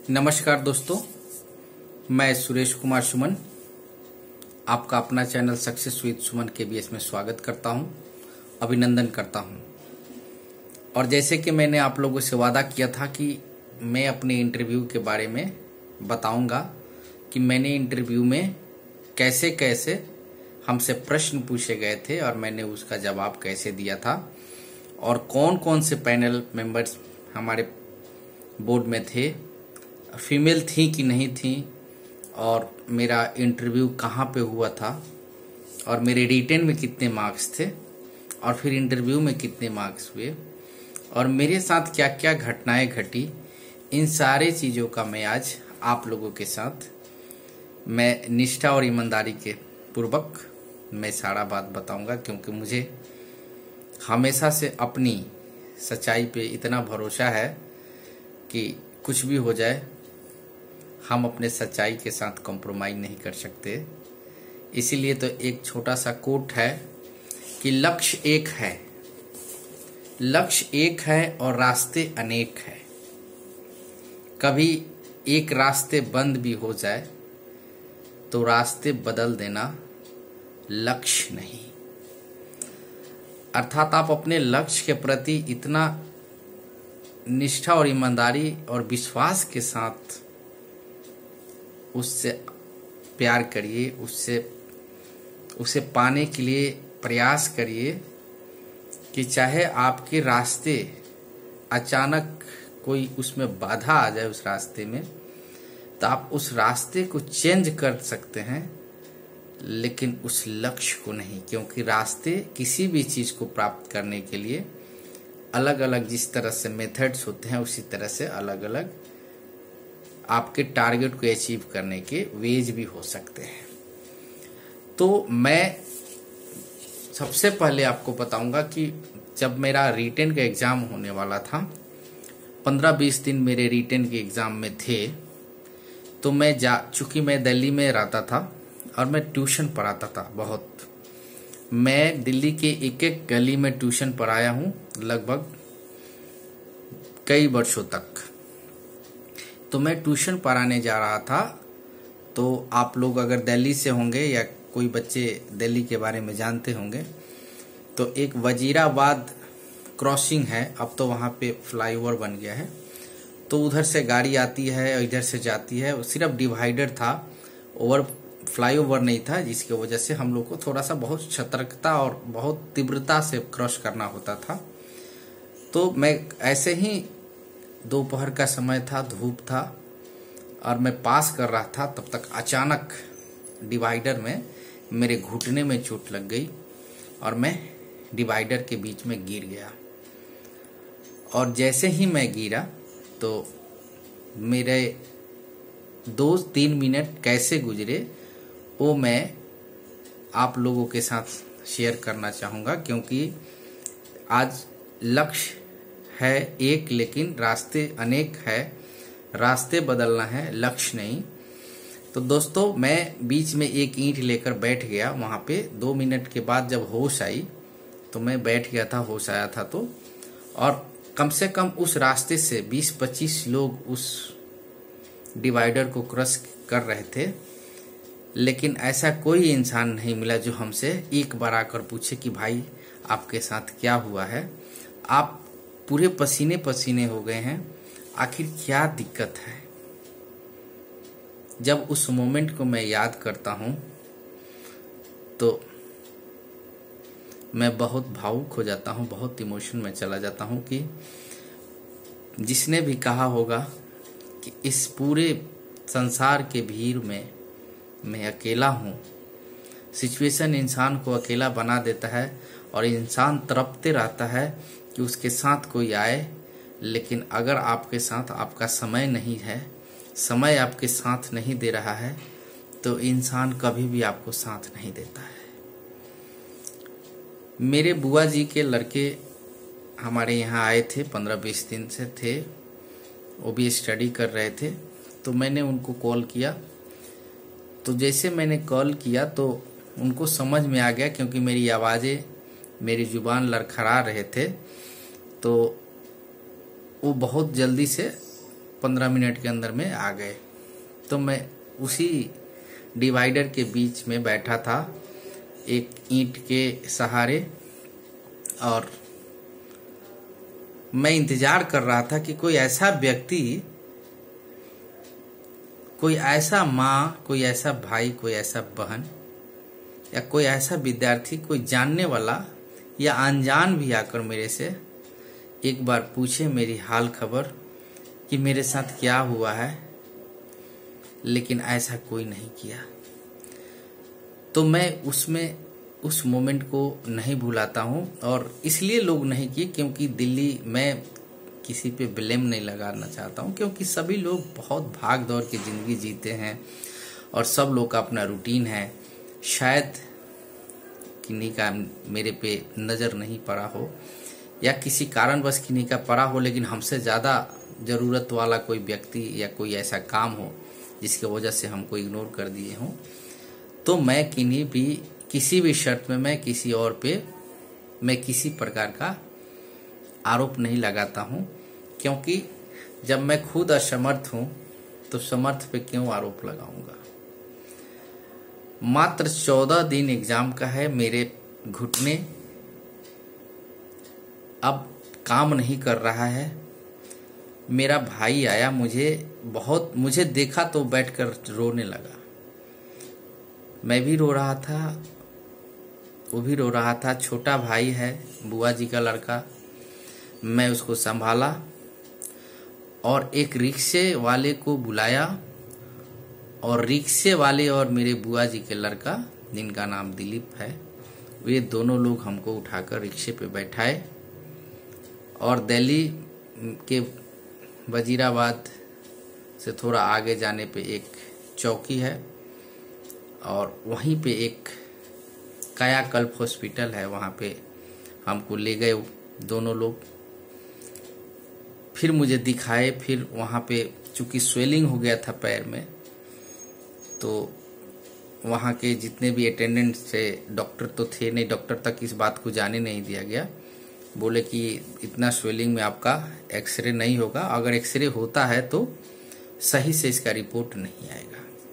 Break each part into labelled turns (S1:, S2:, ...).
S1: नमस्कार दोस्तों, मैं सुरेश कुमार सुमन आपका अपना channel success with Suman KBS में स्वागत करता हूं, अभिनंदन करता हूं। और जैसे कि मैंने आप लोगों से वादा किया था कि मैं अपने इंटरव्यू के बारे में बताऊंगा कि मैंने इंटरव्यू में कैसे कैसे हमसे प्रश्न पूछे गए थे और मैंने उसका जवाब कैसे दिया था और कौन कौन से पैनल मेंबर्स हमारे बोर्ड में थे, फीमेल थी कि नहीं थी, और मेरा इंटरव्यू कहाँ पे हुआ था और मेरे रिटेन में कितने मार्क्स थे और फिर इंटरव्यू में कितने मार्क्स हुए और मेरे साथ क्या क्या घटनाएं घटी। इन सारे चीज़ों का मैं आज आप लोगों के साथ मैं निष्ठा और ईमानदारी के पूर्वक मैं सारा बात बताऊंगा, क्योंकि मुझे हमेशा से अपनी सच्चाई पे इतना भरोसा है कि कुछ भी हो जाए हम अपने सच्चाई के साथ कॉम्प्रोमाइज नहीं कर सकते। इसीलिए तो एक छोटा सा कोट है कि लक्ष्य एक है, लक्ष्य एक है और रास्ते अनेक है। कभी एक रास्ते बंद भी हो जाए तो रास्ते बदल देना लक्ष्य नहीं। अर्थात आप अपने लक्ष्य के प्रति इतना निष्ठा और ईमानदारी और विश्वास के साथ उससे प्यार करिए, उसे पाने के लिए प्रयास करिए कि चाहे आपके रास्ते अचानक कोई उसमें बाधा आ जाए उस रास्ते में, तो आप उस रास्ते को चेंज कर सकते हैं, लेकिन उस लक्ष्य को नहीं। क्योंकि रास्ते किसी भी चीज़ को प्राप्त करने के लिए अलग अलग जिस तरह से मेथड्स होते हैं, उसी तरह से अलग अलग आपके टारगेट को अचीव करने के वेज भी हो सकते हैं। तो मैं सबसे पहले आपको बताऊंगा कि जब मेरा रिटेन का एग्ज़ाम होने वाला था, 15-20 दिन मेरे रिटेन के एग्ज़ाम में थे, तो चूँकि मैं दिल्ली में रहता था और मैं ट्यूशन पढ़ाता था बहुत। मैं दिल्ली के एक एक गली में ट्यूशन पढ़ाया हूँ लगभग कई वर्षों तक। तो मैं ट्यूशन पढ़ाने जा रहा था। तो आप लोग अगर दिल्ली से होंगे या कोई बच्चे दिल्ली के बारे में जानते होंगे, तो एक वजीराबाद क्रॉसिंग है, अब तो वहाँ पे फ्लाईओवर बन गया है। तो उधर से गाड़ी आती है और इधर से जाती है, सिर्फ डिवाइडर था, ओवर फ्लाईओवर नहीं था, जिसकी वजह से हम लोग को थोड़ा सा बहुत सतर्कता और बहुत तीव्रता से क्रॉस करना होता था। तो मैं ऐसे ही दोपहर का समय था, धूप था और मैं पास कर रहा था, तब तक अचानक डिवाइडर में मेरे घुटने में चोट लग गई और मैं डिवाइडर के बीच में गिर गया। और जैसे ही मैं गिरा तो मेरे 2-3 मिनट कैसे गुजरे वो मैं आप लोगों के साथ शेयर करना चाहूँगा, क्योंकि आज लक्ष्य है एक लेकिन रास्ते अनेक है। रास्ते बदलना है, लक्ष्य नहीं। तो दोस्तों, मैं बीच में एक ईंट लेकर बैठ गया वहाँ पे। 2 मिनट के बाद जब होश आई तो मैं बैठ गया था, होश आया था तो। और कम से कम उस रास्ते से 20-25 लोग उस डिवाइडर को क्रॉस कर रहे थे, लेकिन ऐसा कोई इंसान नहीं मिला जो हमसे एक बार आकर पूछे कि भाई आपके साथ क्या हुआ है, आप पूरे पसीने पसीने हो गए हैं, आखिर क्या दिक्कत है। जब उस मोमेंट को मैं याद करता हूं तो मैं बहुत भावुक हो जाता हूं, बहुत इमोशन में चला जाता हूं कि जिसने भी कहा होगा कि इस पूरे संसार के भीड़ में मैं अकेला हूं। सिचुएशन इंसान को अकेला बना देता है और इंसान तड़पते रहता है कि उसके साथ कोई आए, लेकिन अगर आपके साथ आपका समय नहीं है, समय आपके साथ नहीं दे रहा है, तो इंसान कभी भी आपको साथ नहीं देता है। मेरे बुआ जी के लड़के हमारे यहाँ आए थे, 15-20 दिन से थे, वो भी स्टडी कर रहे थे। तो मैंने उनको कॉल किया। तो जैसे मैंने कॉल किया तो उनको समझ में आ गया, क्योंकि मेरी आवाज़ें, मेरी जुबान लड़खड़ा रहे थे, तो वो बहुत जल्दी से 15 मिनट के अंदर में आ गए। तो मैं उसी डिवाइडर के बीच में बैठा था एक ईंट के सहारे, और मैं इंतजार कर रहा था कि कोई ऐसा व्यक्ति, कोई ऐसा माँ, कोई ऐसा भाई, कोई ऐसा बहन या कोई ऐसा विद्यार्थी, कोई जानने वाला या अनजान भी आकर मेरे से एक बार पूछे मेरी हाल खबर कि मेरे साथ क्या हुआ है। लेकिन ऐसा कोई नहीं किया। तो मैं उस मोमेंट को नहीं भुलाता हूँ, और इसलिए लोग नहीं किए क्योंकि दिल्ली, मैं किसी पे ब्लेम नहीं लगाना चाहता हूँ, क्योंकि सभी लोग बहुत भाग दौड़ की ज़िंदगी जीते हैं और सब लोग का अपना रूटीन है। शायद किन्हीं का मेरे पे नज़र नहीं पड़ा हो या किसी कारणवश किन्हीं का पड़ा हो, लेकिन हमसे ज़्यादा ज़रूरत वाला कोई व्यक्ति या कोई ऐसा काम हो जिसकी वजह से हमको इग्नोर कर दिए हों, तो मैं किसी भी शर्त में मैं किसी और पे मैं किसी प्रकार का आरोप नहीं लगाता हूँ, क्योंकि जब मैं खुद असमर्थ हूँ तो समर्थ पे क्यों आरोप लगाऊंगा। मात्र 14 दिन एग्जाम का है। मेरे घुटने अब काम नहीं कर रहा है। मेरा भाई आया, मुझे देखा तो बैठकर रोने लगा। मैं भी रो रहा था, वो भी रो रहा था। छोटा भाई है, बुआ जी का लड़का। मैं उसको संभाला और एक रिक्शे वाले को बुलाया, और रिक्शे वाले और मेरे बुआ जी के लड़का, जिनका नाम दिलीप है, वे दोनों लोग हमको उठाकर रिक्शे पे बैठाए और दिल्ली के वजीराबाद से थोड़ा आगे जाने पे एक चौकी है, और वहीं पे एक कायाकल्प हॉस्पिटल है, वहाँ पे हमको ले गए दोनों लोग। फिर मुझे दिखाए, फिर वहाँ पे चूंकि स्वेलिंग हो गया था पैर में, तो वहाँ के जितने भी अटेंडेंट थे, डॉक्टर तो थे नहीं, डॉक्टर तक इस बात को जाने नहीं दिया गया। बोले कि इतना स्वेलिंग में आपका एक्सरे नहीं होगा, अगर एक्सरे होता है तो सही से इसका रिपोर्ट नहीं आएगा।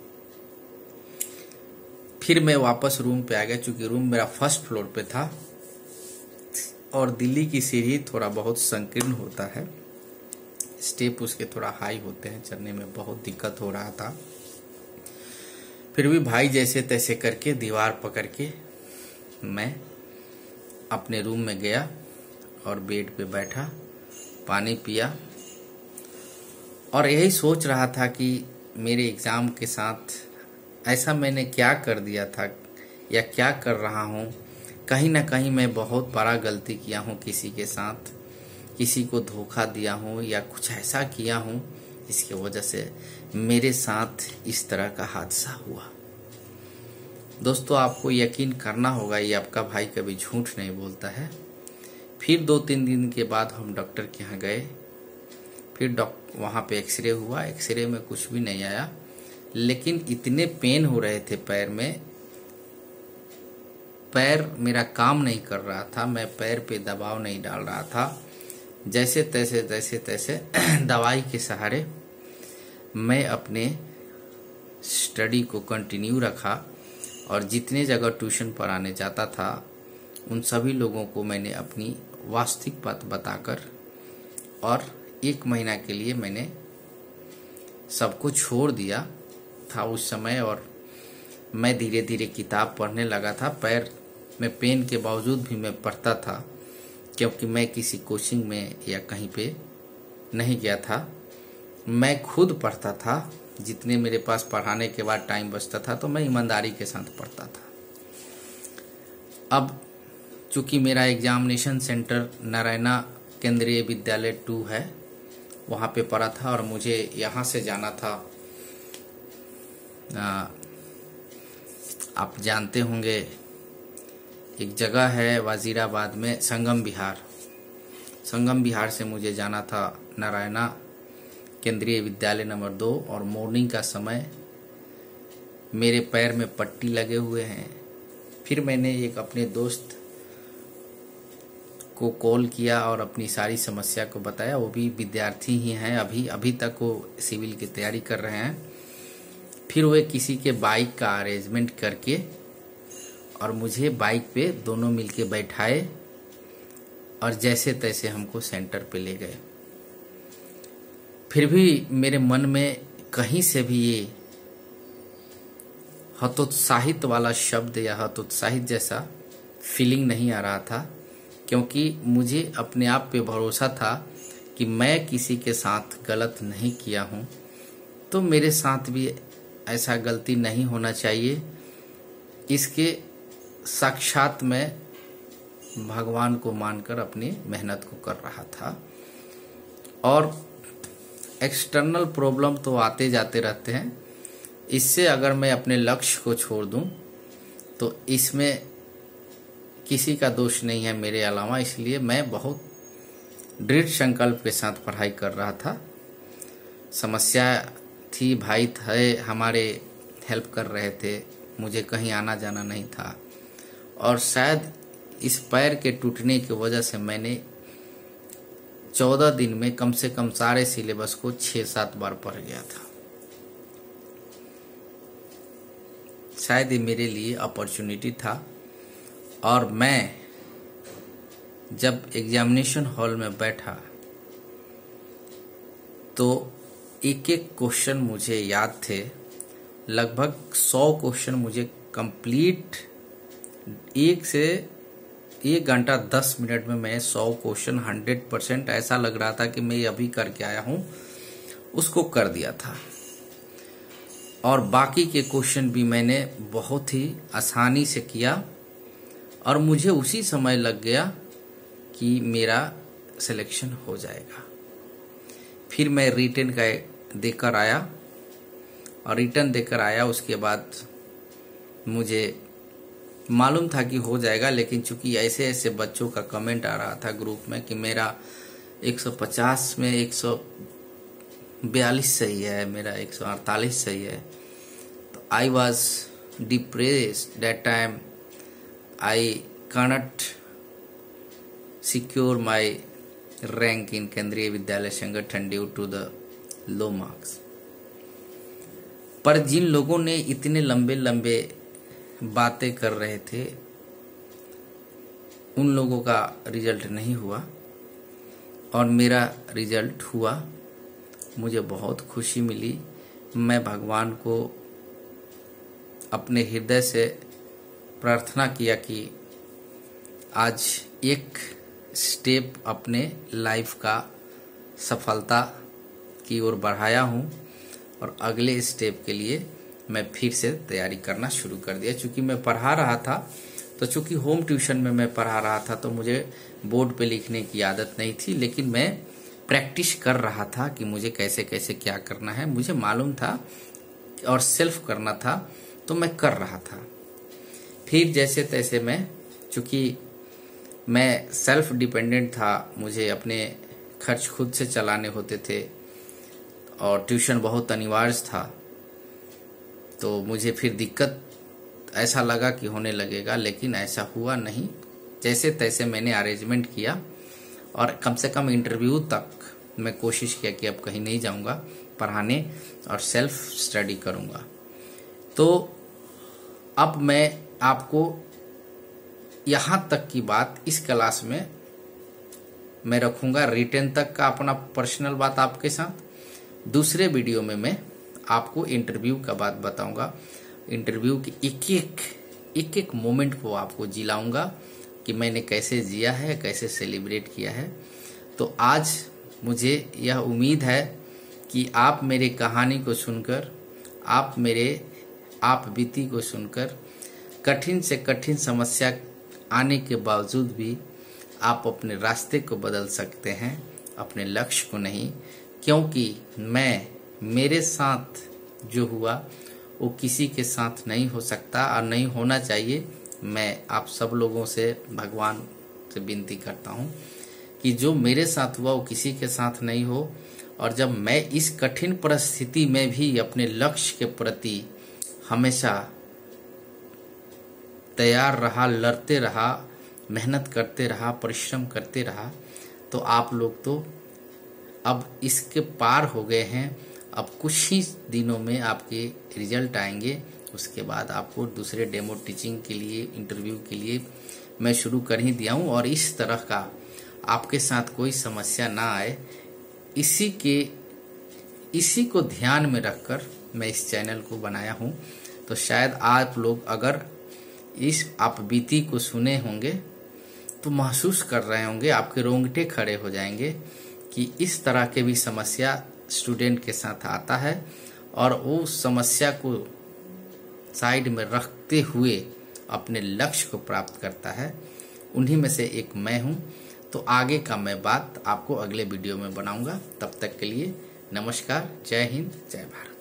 S1: फिर मैं वापस रूम पे आ गया, चूंकि रूम मेरा फर्स्ट फ्लोर पे था और दिल्ली की सीढ़ी थोड़ा बहुत संकीर्ण होता है, स्टेप उसके थोड़ा हाई होते हैं, चढ़ने में बहुत दिक्कत हो रहा था। फिर भी भाई जैसे तैसे करके दीवार पकड़ के मैं अपने रूम में गया और बेड पे बैठा, पानी पिया और यही सोच रहा था कि मेरे एग्ज़ाम के साथ ऐसा मैंने क्या कर दिया था या क्या कर रहा हूँ। कहीं ना कहीं मैं बहुत बड़ा गलती किया हूँ, किसी के साथ किसी को धोखा दिया हूँ या कुछ ऐसा किया हूँ जिसकी वजह से मेरे साथ इस तरह का हादसा हुआ। दोस्तों, आपको यकीन करना होगा, ये आपका भाई कभी झूठ नहीं बोलता है। फिर 2-3 दिन के बाद हम डॉक्टर के यहाँ गए, फिर वहाँ पे एक्सरे हुआ, एक्सरे में कुछ भी नहीं आया, लेकिन इतने पेन हो रहे थे पैर में, पैर मेरा काम नहीं कर रहा था, मैं पैर पे दबाव नहीं डाल रहा था। जैसे तैसे दवाई के सहारे मैं अपने स्टडी को कंटिन्यू रखा और जितने जगह ट्यूशन पढ़ाने जाता था उन सभी लोगों को मैंने अपनी वास्तविक बात बताकर और 1 महीना के लिए मैंने सबको छोड़ दिया था उस समय। और मैं धीरे धीरे किताब पढ़ने लगा था। पैर में पेन के बावजूद भी मैं पढ़ता था, क्योंकि मैं किसी कोचिंग में या कहीं पे नहीं गया था, मैं खुद पढ़ता था। जितने मेरे पास पढ़ाने के बाद टाइम बचता था तो मैं ईमानदारी के साथ पढ़ता था। अब चूँकि मेरा एग्जामिनेशन सेंटर नारायणा केंद्रीय विद्यालय 2 है, वहाँ पे पढ़ा था और मुझे यहाँ से जाना था, आप जानते होंगे एक जगह है वजीराबाद में, संगम विहार से मुझे जाना था नारायणा केंद्रीय विद्यालय नंबर 2। और मॉर्निंग का समय, मेरे पैर में पट्टी लगे हुए हैं। फिर मैंने एक अपने दोस्त को कॉल किया और अपनी सारी समस्या को बताया। वो भी विद्यार्थी ही हैं, अभी तक वो सिविल की तैयारी कर रहे हैं। फिर वे किसी के बाइक का अरेंजमेंट करके और मुझे बाइक पे दोनों मिलके बैठाए और जैसे तैसे हमको सेंटर पे ले गए। फिर भी मेरे मन में कहीं से भी ये हतोत्साहित वाला शब्द या हतोत्साहित जैसा फीलिंग नहीं आ रहा था, क्योंकि मुझे अपने आप पे भरोसा था कि मैं किसी के साथ गलत नहीं किया हूँ, तो मेरे साथ भी ऐसा गलती नहीं होना चाहिए। इसके साक्षात मैं भगवान को मानकर अपनी मेहनत को कर रहा था। और एक्सटर्नल प्रॉब्लम तो आते जाते रहते हैं, इससे अगर मैं अपने लक्ष्य को छोड़ दूं तो इसमें किसी का दोष नहीं है मेरे अलावा। इसलिए मैं बहुत दृढ़ संकल्प के साथ पढ़ाई कर रहा था। समस्या थी, भाई थे हमारे, हेल्प कर रहे थे, मुझे कहीं आना जाना नहीं था। और शायद इस पैर के टूटने की वजह से मैंने 14 दिन में कम से कम सारे सिलेबस को 6-7 बार पढ़ गया था। शायद ये मेरे लिए अपॉर्चुनिटी था। और मैं जब एग्जामिनेशन हॉल में बैठा तो एक एक क्वेश्चन मुझे याद थे। लगभग 100 क्वेश्चन मुझे कंप्लीट 1 घंटा 10 मिनट में मैं 100 क्वेश्चन 100% ऐसा लग रहा था कि मैं अभी करके आया हूं, उसको कर दिया था। और बाकी के क्वेश्चन भी मैंने बहुत ही आसानी से किया और मुझे उसी समय लग गया कि मेरा सिलेक्शन हो जाएगा। फिर मैं रिटन का देकर आया और रिटर्न देकर आया। उसके बाद मुझे मालूम था कि हो जाएगा, लेकिन चूंकि ऐसे ऐसे बच्चों का कमेंट आ रहा था ग्रुप में कि मेरा 150 में 142 सही है, मेरा 148 सही है, तो I was depressed that time. I cannot secure my rank in Kendriya Vidyalaya Sangathan due to the low marks. पर जिन लोगों ने इतने लंबे लंबे बातें कर रहे थे उन लोगों का रिजल्ट नहीं हुआ और मेरा रिजल्ट हुआ। मुझे बहुत खुशी मिली। मैं भगवान को अपने हृदय से प्रार्थना किया कि आज एक स्टेप अपने लाइफ का सफलता की ओर बढ़ाया हूं और अगले स्टेप के लिए मैं फिर से तैयारी करना शुरू कर दिया। चूंकि मैं पढ़ा रहा था, तो चूंकि होम ट्यूशन में मैं पढ़ा रहा था तो मुझे बोर्ड पे लिखने की आदत नहीं थी, लेकिन मैं प्रैक्टिस कर रहा था कि मुझे कैसे कैसे क्या करना है। मुझे मालूम था और सेल्फ करना था, तो मैं कर रहा था। फिर जैसे तैसे मैं, चूंकि मैं सेल्फ डिपेंडेंट था, मुझे अपने खर्च खुद से चलाने होते थे और ट्यूशन बहुत अनिवार्य था, तो मुझे फिर दिक्कत ऐसा लगा कि होने लगेगा, लेकिन ऐसा हुआ नहीं। जैसे तैसे मैंने अरेंजमेंट किया और कम से कम इंटरव्यू तक मैं कोशिश किया कि अब कहीं नहीं जाऊंगा पढ़ाने और सेल्फ स्टडी करूंगा। तो अब मैं आपको यहां तक की बात इस क्लास में मैं रखूंगा, रिटर्न तक का अपना पर्सनल बात आपके साथ। दूसरे वीडियो में मैं आपको इंटरव्यू का बात बताऊंगा, इंटरव्यू की एक एक मोमेंट को आपको जिलाऊंगा कि मैंने कैसे जिया है, कैसे सेलिब्रेट किया है। तो आज मुझे यह उम्मीद है कि आप मेरी कहानी को सुनकर, आप बीती को सुनकर, कठिन से कठिन समस्या आने के बावजूद भी आप अपने रास्ते को बदल सकते हैं, अपने लक्ष्य को नहीं। क्योंकि मेरे साथ जो हुआ वो किसी के साथ नहीं हो सकता और नहीं होना चाहिए। मैं आप सब लोगों से, भगवान से विनती करता हूँ कि जो मेरे साथ हुआ वो किसी के साथ नहीं हो। और जब मैं इस कठिन परिस्थिति में भी अपने लक्ष्य के प्रति हमेशा तैयार रहा, लड़ते रहा मेहनत करते रहा, परिश्रम करते रहा, तो आप लोग तो अब इसके पार हो गए हैं। अब कुछ ही दिनों में आपके रिजल्ट आएंगे। उसके बाद आपको दूसरे डेमो टीचिंग के लिए, इंटरव्यू के लिए मैं शुरू कर ही दिया हूँ। और इस तरह का आपके साथ कोई समस्या ना आए, इसी को ध्यान में रखकर मैं इस चैनल को बनाया हूँ। तो शायद आप लोग अगर इस आप बीती को सुने होंगे तो महसूस कर रहे होंगे, आपके रोंगटे खड़े हो जाएंगे कि इस तरह के भी समस्या स्टूडेंट के साथ आता है और वो उस समस्या को साइड में रखते हुए अपने लक्ष्य को प्राप्त करता है। उन्हीं में से एक मैं हूँ। तो आगे का मैं बात आपको अगले वीडियो में बनाऊंगा। तब तक के लिए नमस्कार, जय हिंद, जय भारत।